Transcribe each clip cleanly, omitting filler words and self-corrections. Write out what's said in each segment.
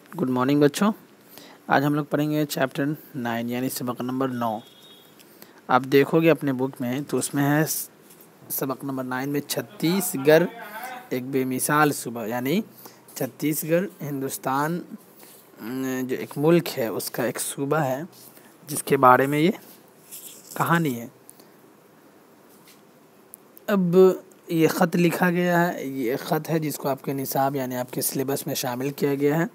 Good morning बच्चों। आज हम लोग पढ़ेंगे चैप्टर 9 यानी सबक नंबर 9। आप देखोगे अपने बुक में तो उसमें है सबक नंबर 9 में छत्तीसगढ़ एक बेमिसाल सूबा, यानी छत्तीसगढ़ हिंदुस्तान जो एक मुल्क है उसका एक सूबा है जिसके बारे में ये कहानी है। अब ये ख़त लिखा गया है, ये ख़त है जिसको आपके निसाब यानी आपके सिलेबस में शामिल किया गया है।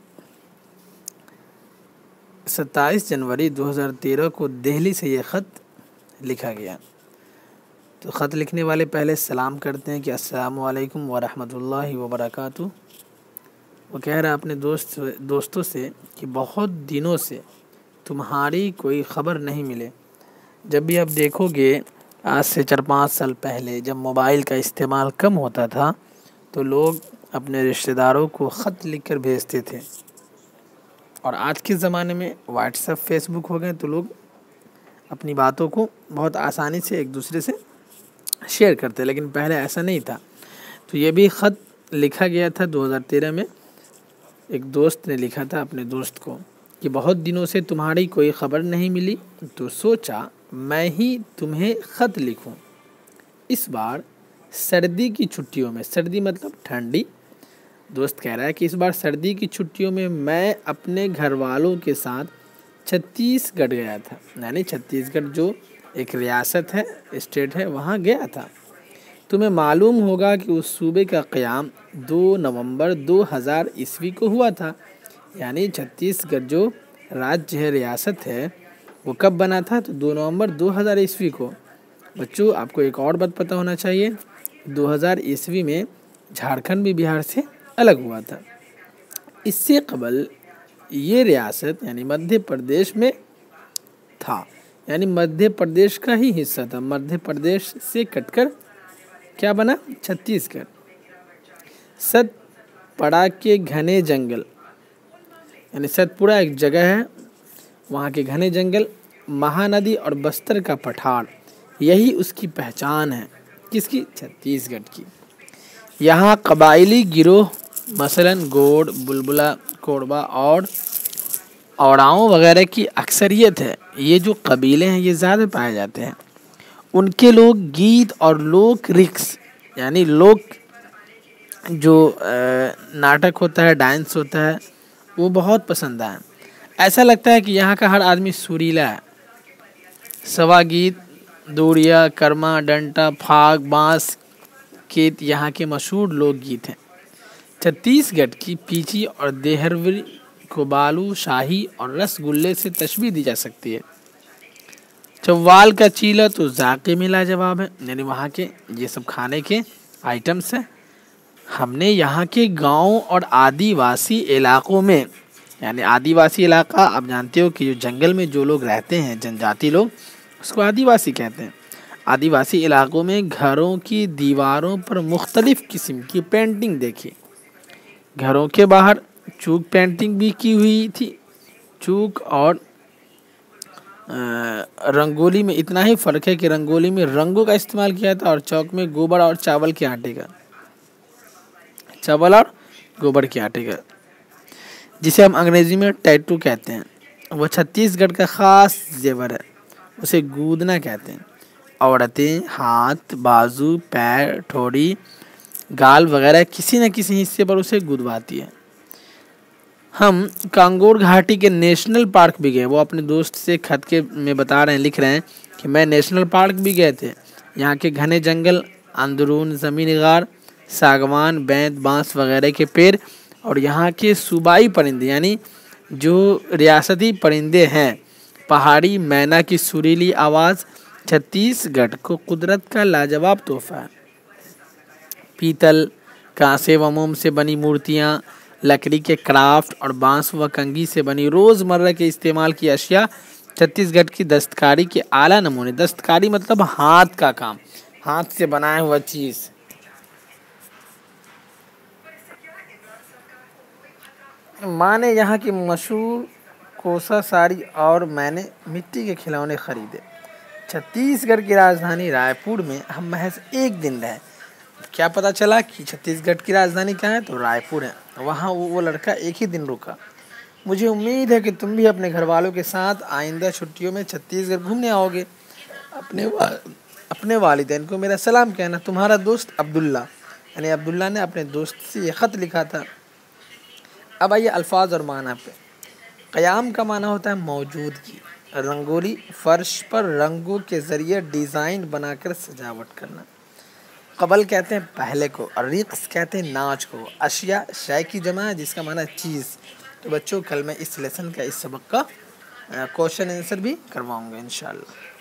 27 जनवरी 2013 को दिल्ली से ये ख़त लिखा गया। तो ख़त लिखने वाले पहले सलाम करते हैं कि अस्सलामु अलैकुम व रहमतुल्लाहि व बरकातुहू। वो कह रहा है अपने दोस्तों से कि बहुत दिनों से तुम्हारी कोई ख़बर नहीं मिले। जब भी आप देखोगे आज से 4-5 साल पहले जब मोबाइल का इस्तेमाल कम होता था तो लोग अपने रिश्तेदारों को ख़त लिखकर भेजते थे, और आज के ज़माने में व्हाट्सएप फेसबुक हो गए तो लोग अपनी बातों को बहुत आसानी से एक दूसरे से शेयर करते हैं, लेकिन पहले ऐसा नहीं था। तो ये भी ख़त लिखा गया था 2013 में। एक दोस्त ने लिखा था अपने दोस्त को कि बहुत दिनों से तुम्हारी कोई ख़बर नहीं मिली तो सोचा मैं ही तुम्हें ख़त लिखूं। इस बार सर्दी की छुट्टियों में, सर्दी मतलब ठंडी, दोस्त कह रहा है कि इस बार सर्दी की छुट्टियों में मैं अपने घर वालों के साथ छत्तीसगढ़ गया था, यानी छत्तीसगढ़ जो एक रियासत है, स्टेट है, वहाँ गया था। तुम्हें मालूम होगा कि उस सूबे का क़याम 2 नवंबर 2000 ईस्वी को हुआ था। यानी छत्तीसगढ़ जो राज्य है, रियासत है, वो कब बना था? तो 2 नवंबर 2000 ईस्वी को। बच्चों आपको एक और बात पता होना चाहिए, 2000 ईस्वी में झारखंड भी बिहार से अलग हुआ था। इससे कबल ये रियासत यानी मध्य प्रदेश में था, यानी मध्य प्रदेश का ही हिस्सा था। मध्य प्रदेश से कटकर क्या बना? छत्तीसगढ़। सतपुड़ा के घने जंगल, यानी सतपुड़ा एक जगह है, वहाँ के घने जंगल, महानदी और बस्तर का पठार, यही उसकी पहचान है। किसकी? छत्तीसगढ़ की। यहाँ कबायली गिरोह मसलन गोंड, बुलबुला, कोरबा और औराओं वगैरह की अक्सरियत है। ये जो कबीले हैं ये ज़्यादा पाए जाते हैं। उनके लोग गीत और लोक रिक्स, यानी लोक जो नाटक होता है, डांस होता है, वो बहुत पसंद है। ऐसा लगता है कि यहाँ का हर आदमी सुरीला है। सवा गीत, दूरिया, कर्मा, डंटा, फाग, बांस केत यहाँ के मशहूर लोकगीत हैं। छत्तीसगढ़ की पीची और देहरवी को बालू शाही और रसगुल्ले से तशबीह दी जा सकती है। चौवाल का चीला तो जाके में लाजवाब है, यानी वहाँ के ये सब खाने के आइटम्स हैं। हमने यहाँ के गांव और आदिवासी इलाकों में, यानी आदिवासी इलाका आप जानते हो कि जो जंगल में जो लोग रहते हैं, जनजाति लोग, उसको आदिवासी कहते हैं। आदिवासी इलाकों में घरों की दीवारों पर मुख्तलिफ़ किस्म की पेंटिंग देखी। घरों के बाहर चूक पेंटिंग भी की हुई थी। चूक और रंगोली में इतना ही फ़र्क है कि रंगोली में रंगों का इस्तेमाल किया था और चौक में गोबर और चावल के आटे का, चावल और गोबर के आटे का, जिसे हम अंग्रेज़ी में टैटू कहते हैं। वो छत्तीसगढ़ का ख़ास जेवर है, उसे गूदना कहते हैं। औरतें हाथ, बाजू, पैर, ठोड़ी, गाल वगैरह किसी न किसी हिस्से पर उसे गुदवाती है। हम कांगोर घाटी के नेशनल पार्क भी गए। वो अपने दोस्त से खत के में बता रहे हैं, लिख रहे हैं कि मैं नेशनल पार्क भी गए थे। यहाँ के घने जंगल, अंदरून ज़मीन गार, सागवान, बैंत, बांस वगैरह के पेड़ और यहाँ के सूबाई परिंदे, यानी जो रियासती परिंदे हैं, पहाड़ी मैना की सुरीली आवाज़ छत्तीसगढ़ को कुदरत का लाजवाब तोहफा है। पीतल, कांसे व मोम से बनी मूर्तियाँ, लकड़ी के क्राफ्ट और बांस व कंघी से बनी रोज़मर्रा के इस्तेमाल की अशिया छत्तीसगढ़ की दस्तकारी के आला नमूने। दस्तकारी मतलब हाथ का काम, हाथ से बनाया हुआ चीज़। माँ ने यहाँ की मशहूर कोसा साड़ी और मैंने मिट्टी के खिलौने खरीदे। छत्तीसगढ़ की राजधानी रायपुर में हम महज एक दिन रहे। क्या पता चला कि छत्तीसगढ़ की राजधानी क्या है? तो रायपुर है। वहाँ वो लड़का एक ही दिन रुका। मुझे उम्मीद है कि तुम भी अपने घर वालों के साथ आइंदा छुट्टियों में छत्तीसगढ़ घूमने आओगे। अपने वालिदैन को मेरा सलाम कहना। तुम्हारा दोस्त अब्दुल्ला। यानी अब्दुल्ला ने अपने दोस्त से ये ख़त लिखा था। अब आइए अल्फाज और माना पे। क़याम का माना होता है मौजूदगी। रंगोली, फ़र्श पर रंगों के ज़रिए डिज़ाइन बनाकर सजावट करना। क़बल कहते हैं पहले को, और रिक़्स कहते हैं नाच को। अशिया शय की जमा है जिसका माना है चीज़। तो बच्चों कल मैं इस लेसन का, इस सबक का क्वेश्चन आंसर भी करवाऊँगा इंशाअल्लाह।